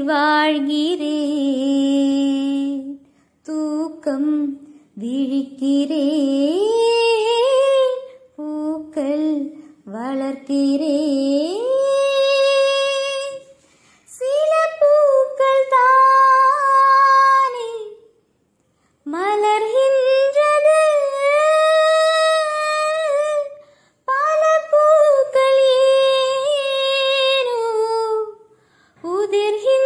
வாழ்கிறேன், தூக்கம் விழிக்கிறேன், பூக்கள் வளர்க்கிறேன். சில பூக்கள் தானே மலர்கின்றது, பல பூக்கள் ஏனோ உதிர்கின்றது.